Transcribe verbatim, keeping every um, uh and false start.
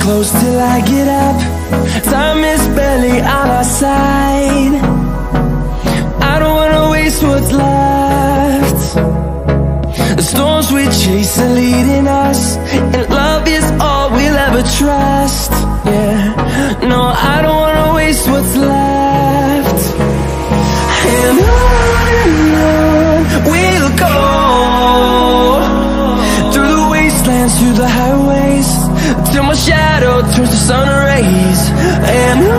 close till I get up. Time is barely on our side. I don't wanna waste what's left. The storms we chase are leading us, and love is all we'll ever trust. Yeah, no, I don't wanna waste what's left. And on and on we'll go, through the wastelands, through the highways, till my shadow turns to sun rays. And